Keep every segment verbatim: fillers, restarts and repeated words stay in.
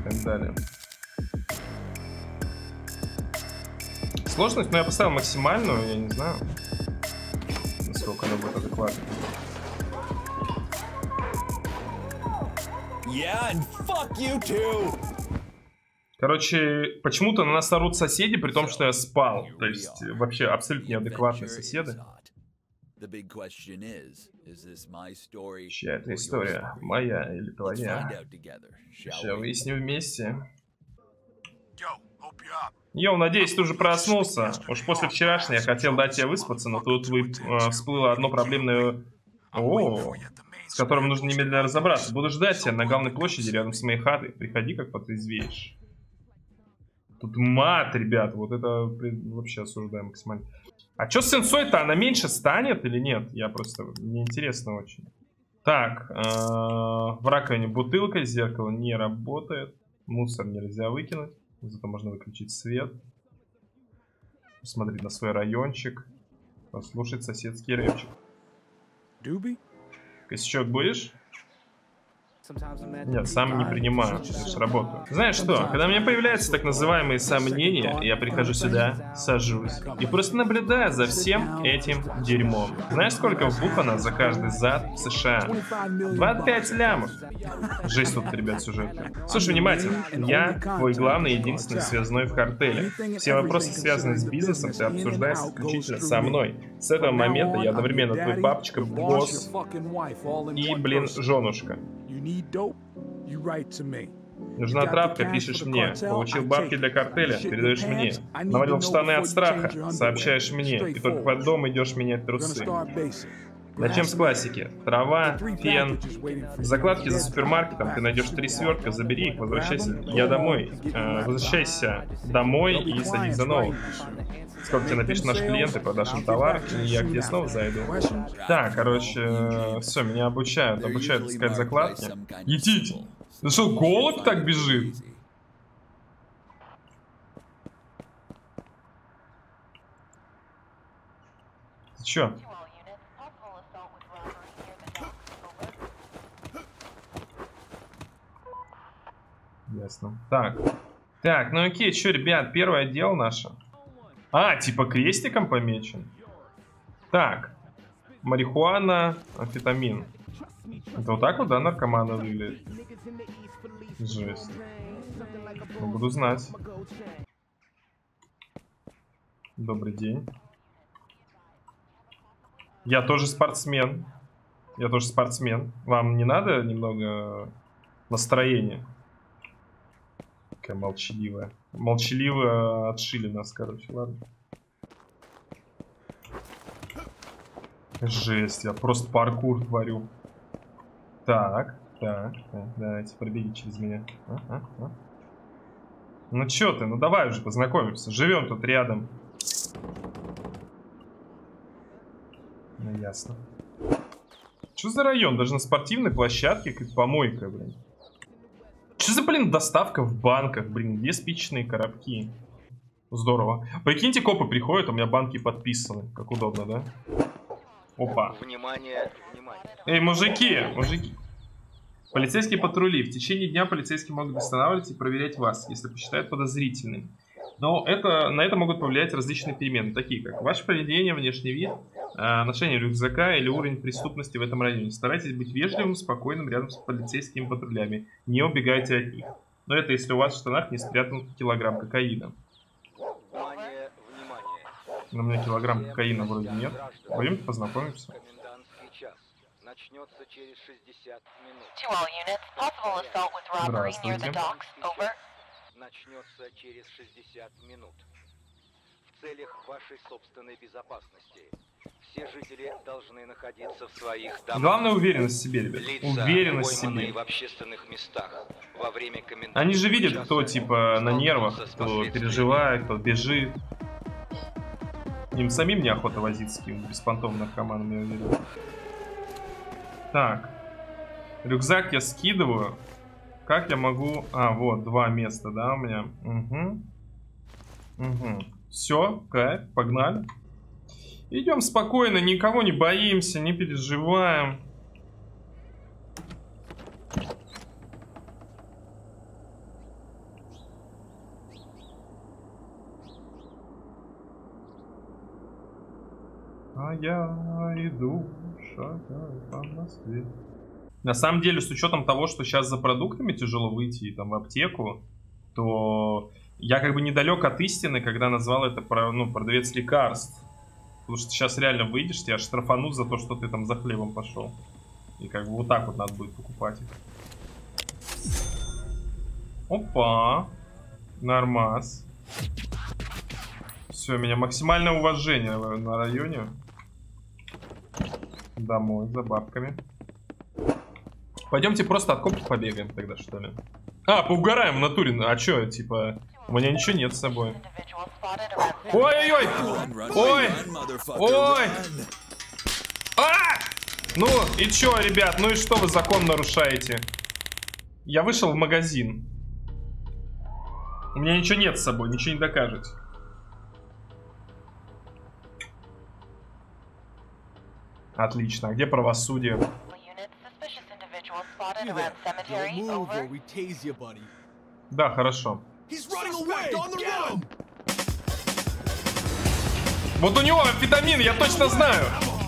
так далее. Сложность, но я поставил максимальную, я не знаю, насколько она будет адекватна. Yeah, and fuck you too. Короче, почему-то на нас орут соседи, при том, что я спал. То есть, вообще, абсолютно неадекватные соседи. Чья это история? Моя или твоя? Сейчас выясним вместе. Йоу, надеюсь, ты уже проснулся. Уж после вчерашнего я хотел дать тебе выспаться, но тут вы, э, всплыло одно проблемное... О, с которым нужно немедленно разобраться. Буду ждать тебя на главной площади рядом с моей хатой. Приходи, как потрезвеешь. Тут мат, ребят. Вот это вообще осуждаем максимально. А что с сенсой-то? Она меньше станет или нет? Я просто... Мне интересно очень. Так. Э -э в раковине бутылка, зеркало не работает. Мусор нельзя выкинуть. Зато можно выключить свет. Посмотреть на свой райончик. Послушать соседский рэпчик. Косячок будешь? Нет, сам не принимаю, лишь работаю. Знаешь что, когда у меня появляются так называемые сомнения, я прихожу сюда, сажусь и просто наблюдаю за всем этим дерьмом. Знаешь, сколько вбухано за каждый зад в США? двадцать пять лямов. Жесть тут, ребят, сюжет. Слушай внимательно, я твой главный и единственный связной в картеле. Все вопросы, связанные с бизнесом, ты обсуждаешь исключительно со мной. С этого момента я одновременно твой папочка, босс и, блин, женушка. Нужна травка, пишешь мне. Получил бабки для картеля, передаешь мне. Навалил в штаны от страха, сообщаешь мне. И только под дом идешь менять трусы. Начнем с классики. Трава, фен. В закладке за супермаркетом ты найдешь три свертка, забери их, возвращайся. Я домой. Э, возвращайся домой и садись за новых. Сколько тебе напишут наши клиенты, продашь им товар, и я к тебе снова зайду. Так, короче, все, меня обучают. Обучают искать закладки. Етить! Ну что, голубь так бежит? Ты чё? Ясно. Так. Так, ну окей, что, ребят, первое дело наше. А, типа крестиком помечен. Так. Марихуана, амфетамин. Это вот так вот, да, наркоманы выглядят? Жесть. Ну, буду знать. Добрый день. Я тоже спортсмен. Я тоже спортсмен. Вам не надо немного настроения? Какая молчаливая. Молчаливо отшили нас, короче, ладно. Жесть, я просто паркур творю. Так, так, так, давайте, пробеги через меня. А, а, а. Ну чё ты, ну давай уже познакомимся. Живем тут рядом. Ну ясно. Что за район? Даже на спортивной площадке, как помойка, блин. Что за, блин, доставка в банках, блин, где спичечные коробки? Здорово. Прикиньте, копы приходят, у меня банки подписаны. Как удобно, да? Опа. Внимание, внимание. Эй, мужики, мужики. Полицейские патрули. В течение дня полицейские могут останавливать и проверять вас, если посчитают подозрительным. Но это, на это могут повлиять различные перемены, такие как ваше поведение, внешний вид, ношение рюкзака или уровень преступности в этом районе. Старайтесь быть вежливым, спокойным рядом с полицейскими патрулями. Не убегайте от них. Но это если у вас в штанах не спрятан килограмм кокаина. Внимание, внимание. На меня килограмм кокаина вроде нет. Пойдемте познакомимся. Комендантский час. Начнется через шестьдесят минут. Здравствуйте. Начнется через шестьдесят минут. В целях вашей собственной безопасности все жители должны находиться в своих домах. Главное уверенность в себе, ребят. Лица, Уверенность в пойманные себе. в общественных местах во время комендантского Они же видят, часа кто типа на нервах, столкнутся с кто последствиями. переживает, кто бежит. Им самим неохота возиться с каким-то беспонтовым наркоманом, я уверен. Так. Рюкзак я скидываю. Как я могу... А, вот, два места, да, у меня. Угу. Угу. Все, кайф, погнали. Идем спокойно, никого не боимся, не переживаем. А я иду, шагаю по Москве. На самом деле, с учетом того, что сейчас за продуктами тяжело выйти там в аптеку, то я как бы недалек от истины, когда назвал это, ну, продавец лекарств. Потому что сейчас реально выйдешь, тебя штрафанут за то, что ты там за хлебом пошел. И как бы вот так вот надо будет покупать их. Опа. Нормас. Все, у меня максимальное уважение на районе. Домой за бабками. Пойдемте просто от копов побегаем тогда, что ли. А, поугараем в натуре. А чё, типа, у меня ничего нет с собой. Ой-ой-ой! Ой! Ой! А! Ну, и чё, ребят, ну и что вы закон нарушаете? Я вышел в магазин. У меня ничего нет с собой, ничего не докажете. Отлично, а где правосудие? Да, хорошо. Вот у него амфетамин, я точно знаю.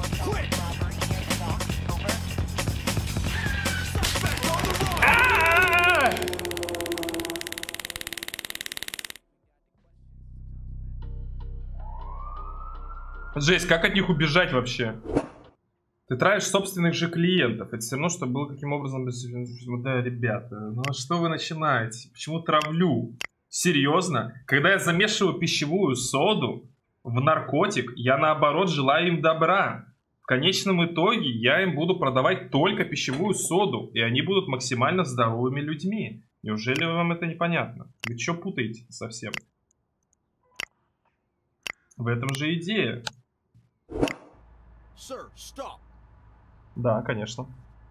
Жесть, как от них убежать вообще? Ты травишь собственных же клиентов. Это все равно, что было каким образом... Да, ребята, ну а что вы начинаете? Почему травлю? Серьезно? Когда я замешиваю пищевую соду в наркотик, я наоборот желаю им добра. В конечном итоге я им буду продавать только пищевую соду, и они будут максимально здоровыми людьми. Неужели вам это непонятно? Вы что путаете совсем? В этом же идея. Sir, stop. Да, конечно.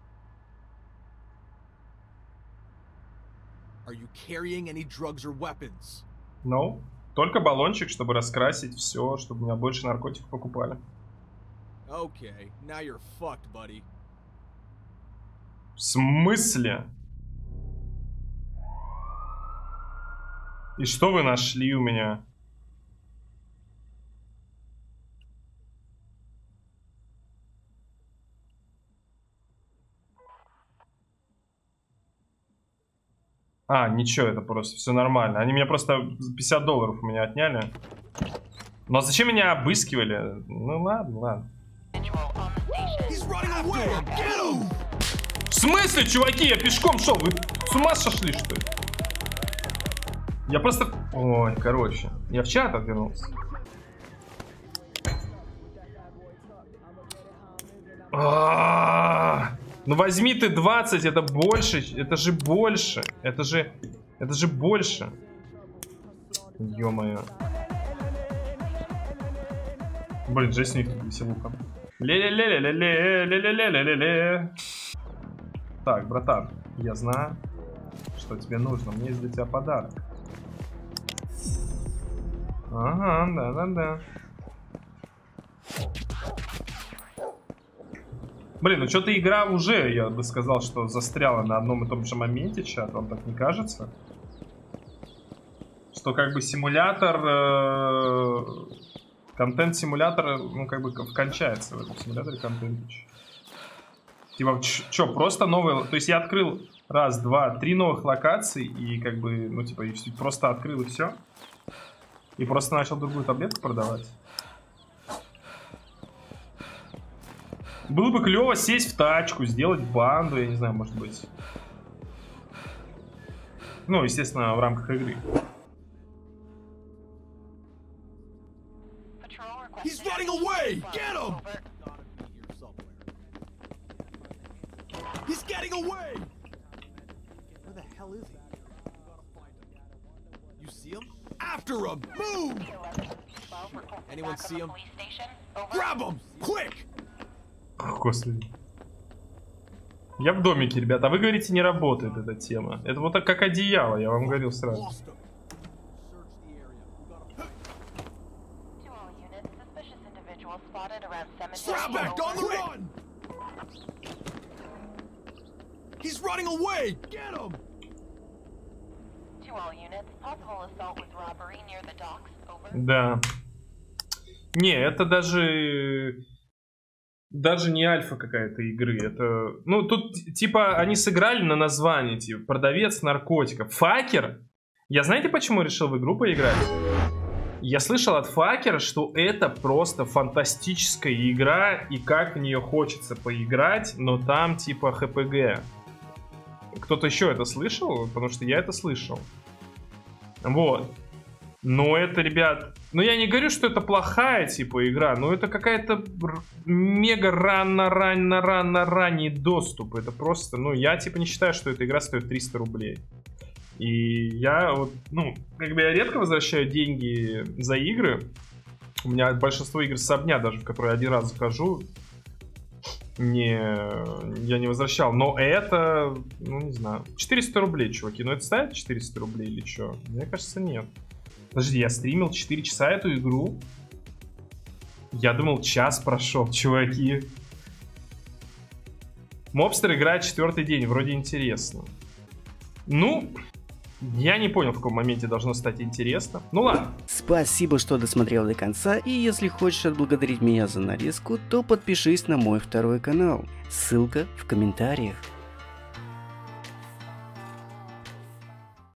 Are you carrying any drugs or weapons? No. Только баллончик, чтобы раскрасить все, чтобы у меня больше наркотиков покупали. Okay, now you're fucked, buddy. В смысле? И что вы нашли у меня? А, ничего, это просто все нормально. Они меня просто пятьдесят долларов у меня отняли. Но зачем меня обыскивали? Ну ладно, ладно. В смысле, чуваки? Я пешком шел. Вы с ума сошли, что ли? Я просто... Ой, короче. Я в чат отвернулся. А-а-а! Ну возьми ты двадцать, это больше, это же больше, это же, это же больше. Ё-моё. Блин, жесть у них тут веселуха. Ле-ле-ле-ле-ле-ле-ле-ле-ле-ле. Так, братан, я знаю, что тебе нужно. Мне есть для тебя подарок. Ага, да-да-да. Блин, ну что-то игра уже, я бы сказал, что застряла на одном и том же моменте, чат, вам так не кажется? Что как бы симулятор, э, контент-симулятор, ну как бы кончается в этом симуляторе контент. Типа, что, просто новые, то есть я открыл раз, два, три новых локаций и как бы, ну типа, и просто открыл и все. И просто начал другую таблетку продавать. Было бы клево сесть в тачку, сделать банду, я не знаю, может быть. Ну, естественно, в рамках игры. He's running away! Get him! He's getting away! Where the hell is he? You see him? After him! Move! Anyone see him? Grab him! Quick! Господи. Я в домике, ребята. А вы говорите, не работает эта тема. Это вот так, как одеяло, я вам говорил сразу. Да. Не, это даже... Даже не альфа какая-то игры. Это... Ну, тут, типа, они сыграли на название, типа, продавец наркотиков. Факер? Я знаете, почему решил в игру поиграть? Я слышал от Факера, что это просто фантастическая игра, и как в нее хочется поиграть, но там, типа, ха пэ гэ. Кто-то еще это слышал? Потому что я это слышал. Вот. Но это, ребят... Ну, я не говорю, что это плохая, типа, игра, но это какая-то мега рано-рано-рано-ранний доступ. Это просто... Ну, я, типа, не считаю, что эта игра стоит триста рублей. И я вот... Ну, как бы я редко возвращаю деньги за игры. У меня большинство игр со дня, даже в которые один раз захожу, не... я не возвращал. Но это... Ну, не знаю. четыреста рублей, чуваки. Ну, это стоит четыреста рублей или что? Мне кажется, нет. Подожди, я стримил четыре часа эту игру. Я думал, час прошел, чуваки. Мобстер играет четвертый день, вроде интересно. Ну, я не понял, в каком моменте должно стать интересно. Ну ладно. Спасибо, что досмотрел до конца, и если хочешь отблагодарить меня за нарезку, то подпишись на мой второй канал. Ссылка в комментариях.